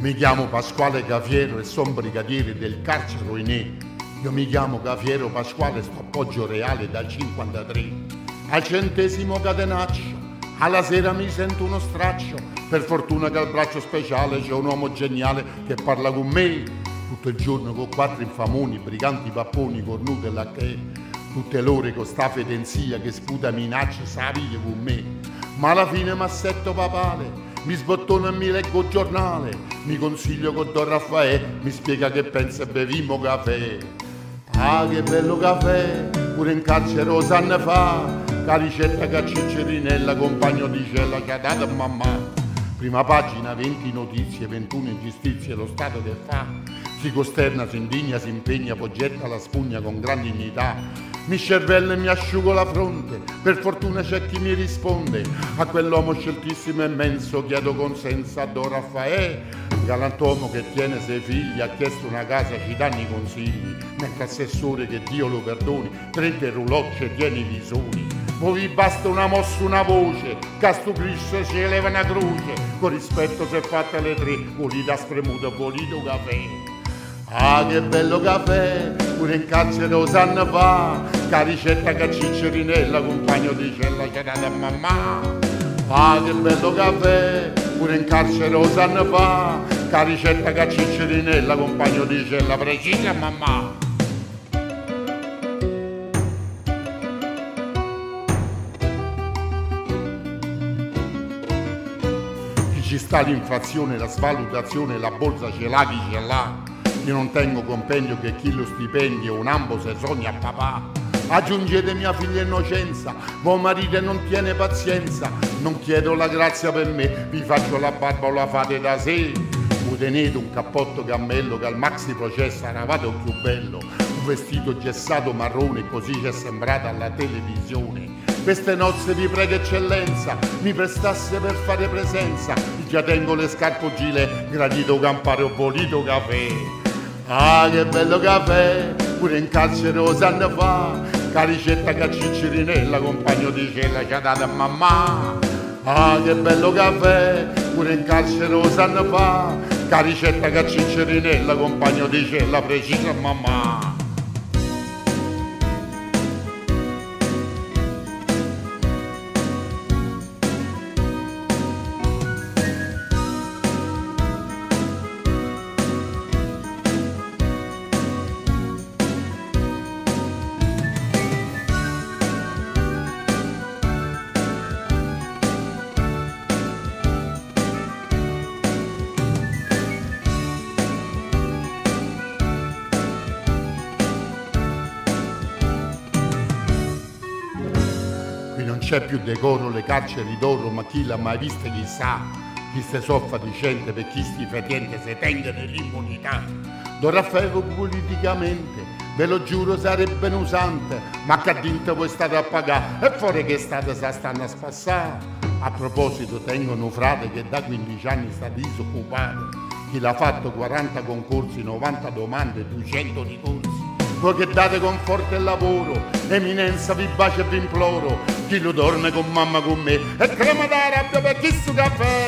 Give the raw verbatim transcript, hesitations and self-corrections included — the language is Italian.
Mi chiamo Pasquale Cafiero e son brigadiere del carcere Oinè. Io mi chiamo Cafiero Pasquale, sto a Poggio Reale dal cinquantatré. Al centesimo catenaccio, alla sera mi sento uno straccio. Per fortuna che al braccio speciale c'è un uomo geniale che parla con me. Tutto il giorno con quattro infamoni, briganti papponi, cornuti e lacchè. Tutte l'ore con sta fedenzia che sputa minacce, sa via con me. Ma alla fine m'assetto papale, mi sbottona e mi leggo il giornale, mi consiglio con Don Raffaele, mi spiega che pensa e bevimo caffè. Ah, che bello caffè, pure in carcere lo sanno fa, la ricetta che a Ciccerinella, compagno di cella che ha dato a mamma. Prima pagina, venti notizie, ventuno ingiustizie, lo Stato che fa. Si costerna, si indigna, si impegna, poi getta la spugna con gran dignità. Mi cervello e mi asciugo la fronte, per fortuna c'è chi mi risponde. A quell'uomo sceltissimo e immenso chiedo consenso a Don Raffaele. Galantuomo che tiene sei figli, ha chiesto una casa, ci danno i consigli. Mentre assessore, che Dio lo perdoni, trenta roulotte tiene i visoni. Poi vi basta una mossa, una voce, Casto Cristo ci eleva una croce. Con rispetto se fatte le tre, volita spremuta, volito caffè. Ah, che bello caffè, pure in carcere lo sanno fa, che ricetta che Ciccerinella, compagno di cella c'è data a mamma. Ah, che bello caffè, pure in carcere lo sanno fa, che ricetta che Ciccerinella, compagno di cella precisa a mamma. Chi ci sta l'inflazione, la svalutazione, la borsa ce l'ha chi ce l'ha. Io non tengo compendio che chi lo stipendio, un ambo se sogna a papà. Aggiungete mia figlia innocenza, voi marito non tiene pazienza. Non chiedo la grazia per me, vi faccio la barba o la fate da sé. Voi tenete un cappotto cammello che al maxi processo eravate più bello. Un vestito gessato marrone, così ci è sembrata alla televisione. Queste nozze vi prego eccellenza, mi prestasse per fare presenza. Già tengo le scarpe gile, gradito campare o bolito caffè. Ah, che bello caffè, pure in carcere lo sanno fa, che ricetta che Ciccerinella, compagno di cella ci ha dato a mamma. Ah, che bello caffè, pure in carcere lo sanno fa, che ricetta che Ciccerinella, compagno di cella precisa a mamma. Non c'è più decoro, le carceri d'oro, ma chi l'ha mai vista chi sa, chi se soffa dicente per chi sti fetiente se tenga nell'immunità. Don Raffaele politicamente, ve lo giuro sarebbe usante, ma che a dinte voi state a pagare e fuori che state sa stanno a spassare. A proposito tengono un frate che da quindici anni sta disoccupato, chi l'ha fatto quaranta concorsi, novanta domande, duecento ricorsi. Voi che date conforto e lavoro, eminenza vi bacio e vi imploro, chi lo dorme con mamma con me e crema da rabbia per chi su caffè.